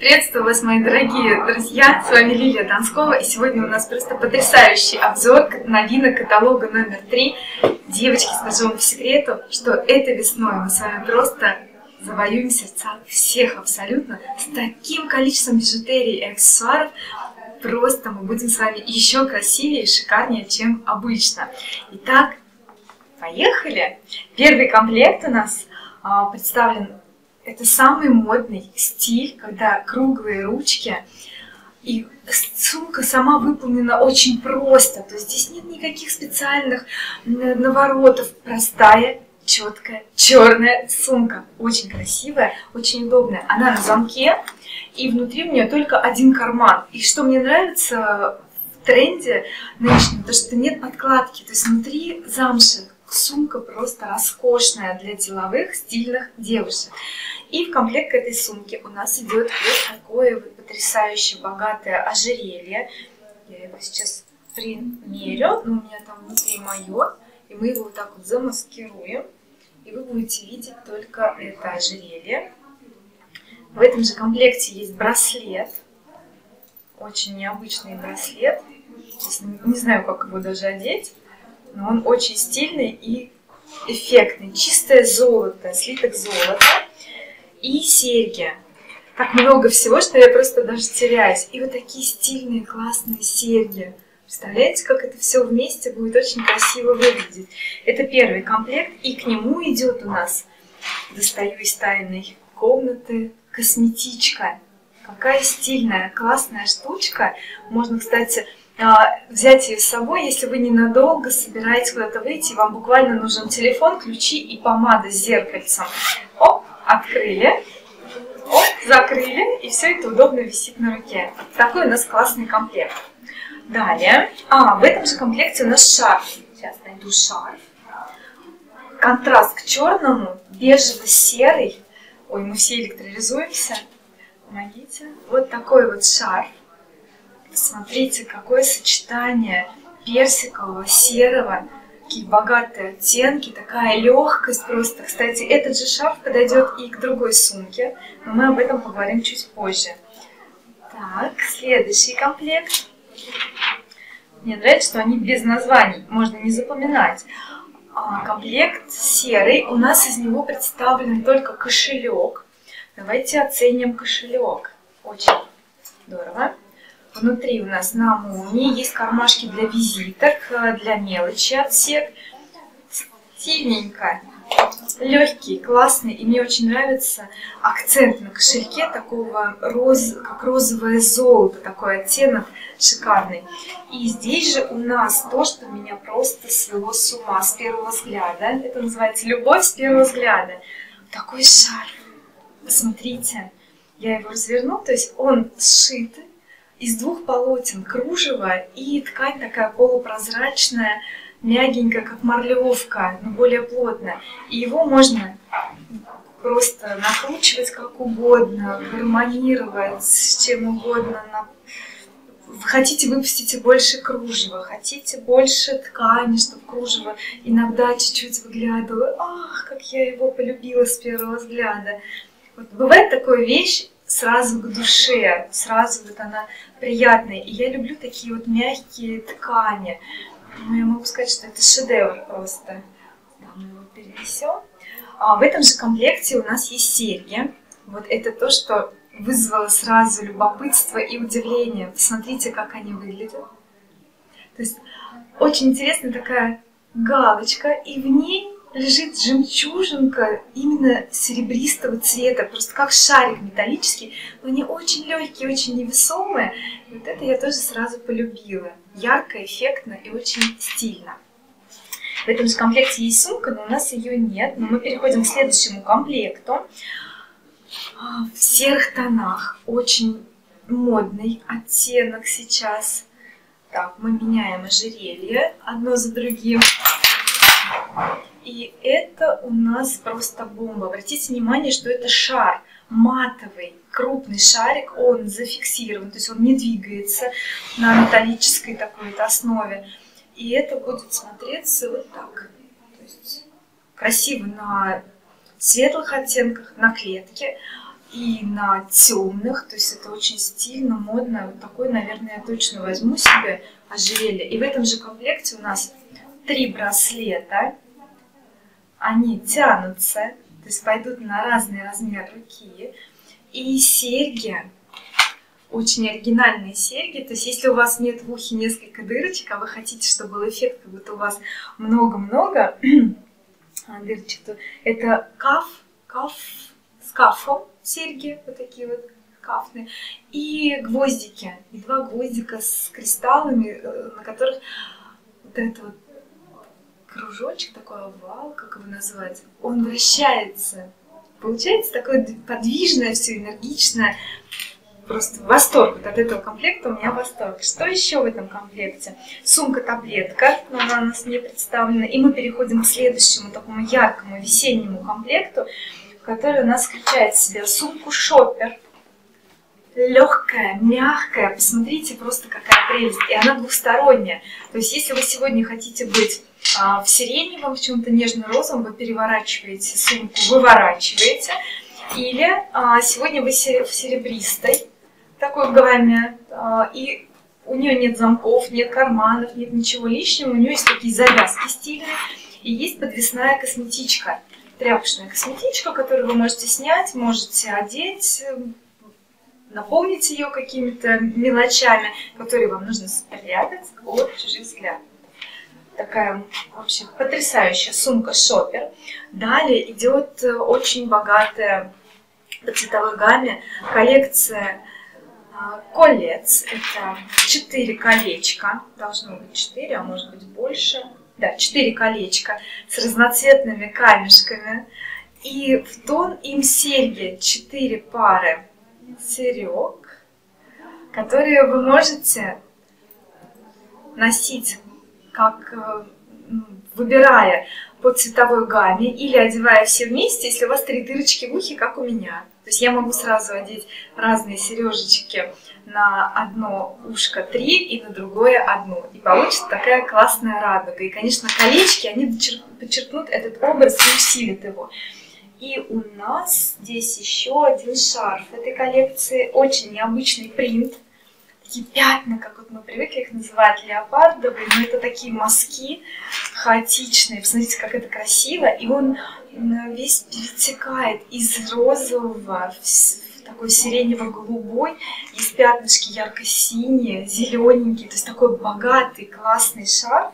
Приветствую вас, мои дорогие друзья, с вами Лилия Донскова, и сегодня у нас просто потрясающий обзор новинок каталога номер 3. Девочки, скажу вам по секрету, что этой весной мы с вами просто завоюем сердца всех абсолютно, с таким количеством бижутерии и аксессуаров. Просто мы будем с вами еще красивее и шикарнее, чем обычно. Итак, поехали! Первый комплект у нас представлен. Это самый модный стиль, когда круглые ручки, и сумка сама выполнена очень просто, то есть здесь нет никаких специальных наворотов, простая, четкая, черная сумка, очень красивая, очень удобная, она на замке, и внутри у нее только один карман, и что мне нравится в тренде нынешнем, то что нет подкладки, то есть внутри замши. Сумка просто роскошная для деловых, стильных девушек. И в комплект к этой сумке у нас идет вот такое вот потрясающе богатое ожерелье. Я его сейчас примерю, но у меня там внутри мое. И мы его вот так вот замаскируем. И вы будете видеть только это ожерелье. В этом же комплекте есть браслет. Очень необычный браслет. Не знаю, как его даже одеть. Но он очень стильный и эффектный. Чистое золото, слиток золота и серьги. Так много всего, что я просто даже теряюсь. И вот такие стильные, классные серьги. Представляете, как это все вместе будет очень красиво выглядеть. Это первый комплект, и к нему идет у нас, достаю из тайной комнаты, косметичка. Какая стильная, классная штучка. Можно, кстати, взять ее с собой, если вы ненадолго собираетесь куда-то выйти, вам буквально нужен телефон, ключи и помада с зеркальцем. Оп, открыли, оп, закрыли, и все это удобно висит на руке. Такой у нас классный комплект. Далее, в этом же комплекте у нас шарф. Сейчас найду шарф. Контраст к черному, бежево-серый. Ой, мы все электролизуемся. Помогите. Вот такой вот шарф. Смотрите, какое сочетание персикового, серого, какие богатые оттенки, такая легкость просто. Кстати, этот же шарф подойдет и к другой сумке, но мы об этом поговорим чуть позже. Так, следующий комплект. Мне нравится, что они без названий, можно не запоминать. Комплект серый, у нас из него представлен только кошелек. Давайте оценим кошелек. Очень здорово. Внутри у нас на молнии есть кармашки для визиток, для мелочи отсек. Стильненько, легкий, классный. И мне очень нравится акцент на кошельке такого как розовое золото, такой оттенок шикарный. И здесь же у нас то, что меня просто свело с ума с первого взгляда. Это называется любовь с первого взгляда. Такой шарф. Посмотрите, я его разверну, то есть он сшит из двух полотен, кружева и ткань такая полупрозрачная, мягенькая, как марлевка, но более плотная. И его можно просто накручивать как угодно, гармонировать с чем угодно. Хотите, выпустите больше кружева, хотите больше ткани, чтобы кружево иногда чуть-чуть выглядывало. Ах, как я его полюбила с первого взгляда. Вот бывает такая вещь, сразу к душе, сразу вот она приятная. И я люблю такие вот мягкие ткани. Ну, я могу сказать, что это шедевр просто. Да, мы его перенесем. В этом же комплекте у нас есть серьги. Вот это то, что вызвало сразу любопытство и удивление. Посмотрите, как они выглядят. То есть очень интересная такая галочка, и в ней лежит жемчужинка именно серебристого цвета, просто как шарик металлический, но они очень легкие, очень невесомые. И вот это я тоже сразу полюбила. Ярко, эффектно и очень стильно. В этом же комплекте есть сумка, но у нас ее нет. Но мы переходим к следующему комплекту. В серых тонах. Очень модный оттенок сейчас. Так, мы меняем ожерелье одно за другим. И это у нас просто бомба. Обратите внимание, что это шар матовый, крупный шарик, он зафиксирован, то есть он не двигается на металлической такой вот основе. И это будет смотреться вот так. То есть красиво на светлых оттенках, на клетке. и на темных, то есть это очень стильно, модно. Вот такой, наверное, я точно возьму себе ожерелье. И в этом же комплекте у нас 3 браслета. Они тянутся, то есть пойдут на разный размер руки. И серьги, очень оригинальные серьги. То есть если у вас нет в ухе несколько дырочек, а вы хотите, чтобы был эффект, как будто у вас много-много дырочек, то это с кафом серьги, вот такие вот кафные, и гвоздики, и 2 гвоздика с кристаллами, на которых вот этот вот кружочек, такой овал, как его назвать, он вращается. Получается такое подвижное, все энергичное. Просто восторг вот от этого комплекта, у меня восторг. Что еще в этом комплекте? Сумка-таблетка, но она у нас не представлена. И мы переходим к следующему такому яркому весеннему комплекту, который у нас включает в себя сумку-шоппер. Легкая, мягкая, посмотрите, просто какая прелесть. И она двухсторонняя. То есть если вы сегодня хотите быть в сиреневом, в чем-то нежно-розовом, вы переворачиваете сумку, выворачиваете. Или сегодня вы в серебристой такой гамме, и у нее нет замков, нет карманов, нет ничего лишнего, у нее есть такие завязки стильные, и есть подвесная косметичка, тряпочная косметичка, которую вы можете снять, можете одеть, наполнить ее какими-то мелочами, которые вам нужно спрятать от чужих взглядов. Такая, в общем, потрясающая сумка-шоппер. Далее идет очень богатая по цветовой гамме коллекция колец. Это 4 колечка, должно быть 4, а может быть больше. Да, 4 колечка с разноцветными камешками. И в тон им серьги, 4 пары серег, которые вы можете носить, как выбирая по цветовой гамме или одевая все вместе, если у вас 3 дырочки в ухе, как у меня. То есть я могу сразу одеть разные сережечки на одно ушко 3 и на другое 1. И получится такая классная радуга. И, конечно, колечки, они подчеркнут этот образ и усилят его. И у нас здесь еще один шарф этой коллекции. Очень необычный принт. Такие пятна, как вот мы привыкли их называть, леопардовые, но это такие мазки хаотичные. Посмотрите, как это красиво. И он весь перетекает из розового в такой сиренево-голубой. Есть пятнышки ярко-синие, зелененькие. То есть такой богатый, классный шарф.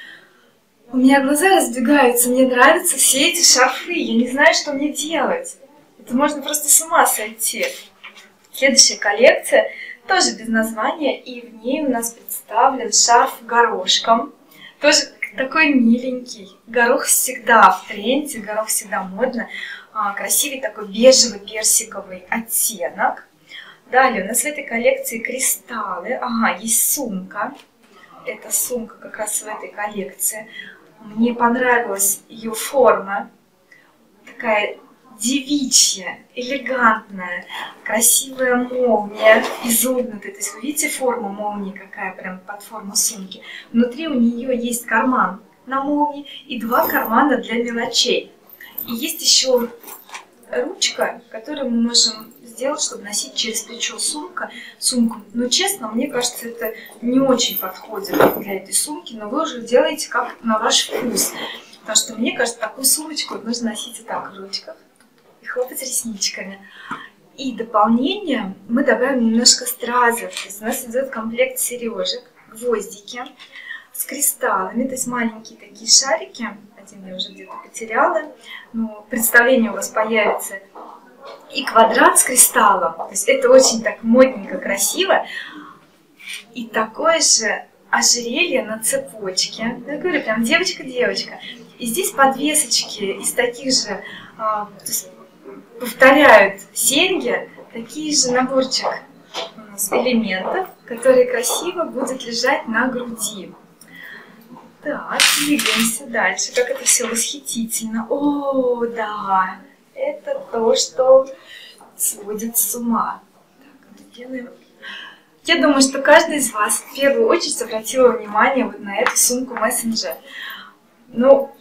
У меня глаза разбегаются, мне нравятся все эти шарфы. Я не знаю, что мне делать. Это можно просто с ума сойти. Следующая коллекция тоже без названия, и в ней у нас представлен шарф горошком. Тоже такой миленький. Горох всегда в тренде, горох всегда модно. Красивый такой бежевый персиковый оттенок. Далее у нас в этой коллекции кристаллы. Ага, есть сумка. Это сумка как раз в этой коллекции. Мне понравилась ее форма. Такая девичья, элегантная, красивая молния, изогнутая. То есть вы видите форму молнии, какая прям под форму сумки. Внутри у нее есть карман на молнии и 2 кармана для мелочей. И есть еще ручка, которую мы можем сделать, чтобы носить через плечо сумку. Но честно, мне кажется, это не очень подходит для этой сумки, но вы уже делаете как на ваш вкус. Потому что мне кажется, такую сумочку нужно носить вот так в ручках и хлопать ресничками. И дополнение мы добавим немножко стразов. То есть у нас идет комплект сережек, гвоздики с кристаллами, то есть маленькие такие шарики. Один я уже где-то потеряла, но представление у вас появится. И квадрат с кристаллом. То есть это очень так модненько, красиво. И такое же ожерелье на цепочке. Я говорю, прям девочка-девочка. И здесь подвесочки из таких же, то есть повторяют серьги, такие же наборчик у нас элементов, которые красиво будут лежать на груди. Так, двигаемся дальше. Как это все восхитительно. О, да, это то, что сводит с ума. Так, делаем. Я думаю, что каждый из вас в первую очередь обратил внимание вот на эту сумку мессенджер. Ну,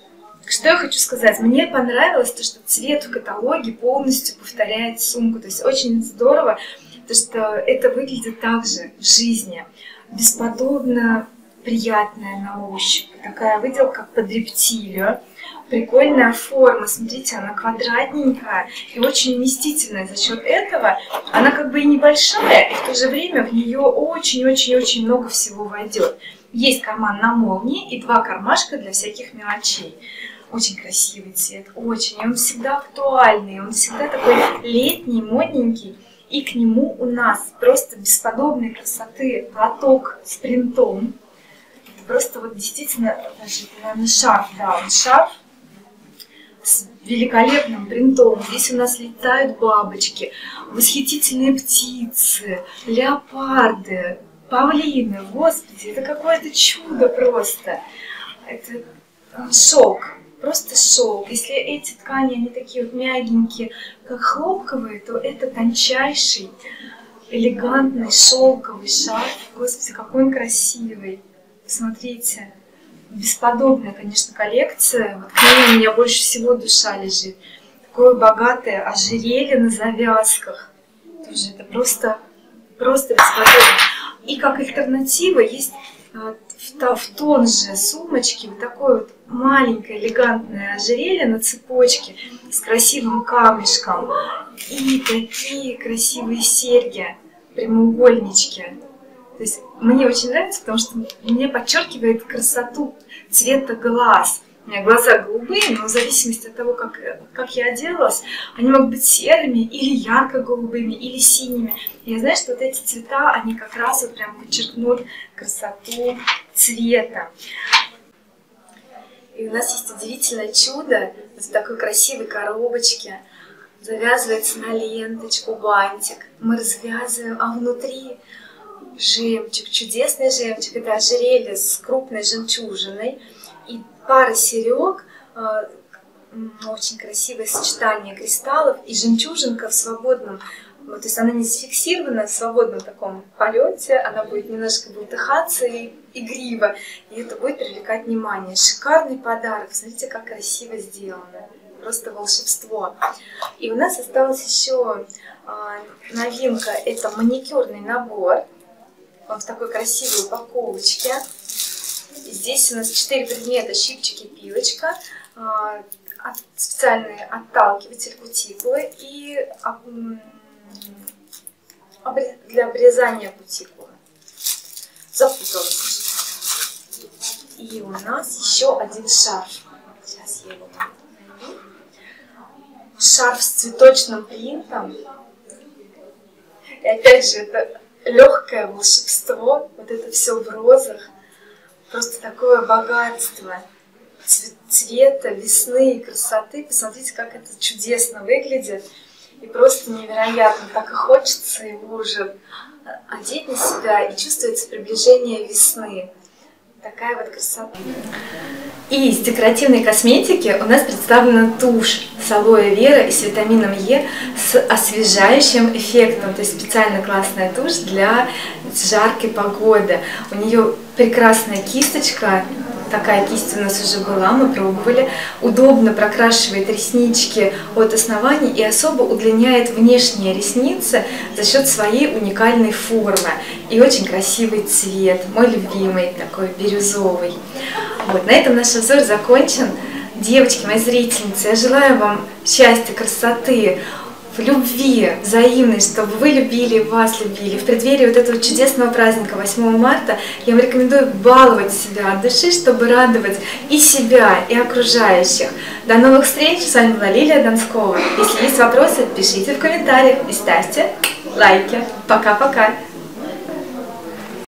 Что я хочу сказать? Мне понравилось то, что цвет в каталоге полностью повторяет сумку. То есть очень здорово, то, что это выглядит также в жизни. Бесподобно приятная на ощупь. Такая выделка, как под рептилию. Прикольная форма. Смотрите, она квадратненькая и очень вместительная. За счет этого она как бы и небольшая, и в то же время в нее очень-очень-очень много всего войдет. Есть карман на молнии и 2 кармашка для всяких мелочей. Очень красивый цвет, очень. И он всегда актуальный, он всегда такой летний, модненький. И к нему у нас просто бесподобной красоты платок с принтом. Это просто вот действительно, даже, наверное, шарф, да, он шарф с великолепным принтом. Здесь у нас летают бабочки, восхитительные птицы, леопарды, павлины. Господи, это какое-то чудо просто. Это шелк. Просто шелк. Если эти ткани, они такие вот мягенькие, как хлопковые, то это тончайший, элегантный шелковый шарф. Господи, какой он красивый. Посмотрите. Бесподобная, конечно, коллекция. Вот к ней у меня больше всего душа лежит. Такое богатое ожерелье на завязках. Тоже это просто бесподобно. И как альтернатива есть в тон же сумочки вот такое вот маленькое элегантное ожерелье на цепочке с красивым камешком и такие красивые серьги, прямоугольнички. То есть мне очень нравится, потому что мне подчеркивает красоту цвета глаз. У меня глаза голубые, но в зависимости от того, как я оделась, они могут быть серыми или ярко-голубыми, или синими. И я знаю, что вот эти цвета, они как раз вот прям подчеркнут красоту цвета. И у нас есть удивительное чудо в такой красивой коробочке. Завязывается на ленточку бантик. Мы развязываем, а внутри жемчуг, чудесный жемчуг. Это ожерелье с крупной жемчужиной. И пара серег, очень красивое сочетание кристаллов и жемчужинка в свободном, то есть она не зафиксирована в свободном таком полете, она будет немножко бултыхаться и игриво, и это будет привлекать внимание. Шикарный подарок, смотрите, как красиво сделано, просто волшебство. И у нас осталась еще новинка, это маникюрный набор, он в такой красивой упаковочке. Здесь у нас 4 предмета: щипчики, пилочка, специальный отталкиватель кутикулы и для обрезания кутикулы. Запуталась. И у нас еще один шарф. Сейчас я его найду. Шарф с цветочным принтом. И опять же, это легкое волшебство. Вот это все в розах. Просто такое богатство цвета, весны и красоты. Посмотрите, как это чудесно выглядит. И просто невероятно. Так и хочется его уже одеть на себя, и чувствуется приближение весны. Такая вот красота. И из декоративной косметики у нас представлена тушь с алоэ вера и с витамином Е с освежающим эффектом. То есть специально классная тушь для жаркой погоды. У нее прекрасная кисточка. Такая кисть у нас уже была, мы пробовали. Удобно прокрашивает реснички от основания и особо удлиняет внешние ресницы за счет своей уникальной формы. И очень красивый цвет, мой любимый, такой бирюзовый. Вот, на этом наш обзор закончен. Девочки, мои зрительницы, я желаю вам счастья, красоты, в любви взаимной, чтобы вы любили, вас любили. В преддверии вот этого чудесного праздника 8 марта я вам рекомендую баловать себя от души, чтобы радовать и себя, и окружающих. До новых встреч! С вами была Лилия Донскова. Если есть вопросы, пишите в комментариях и ставьте лайки. Пока-пока!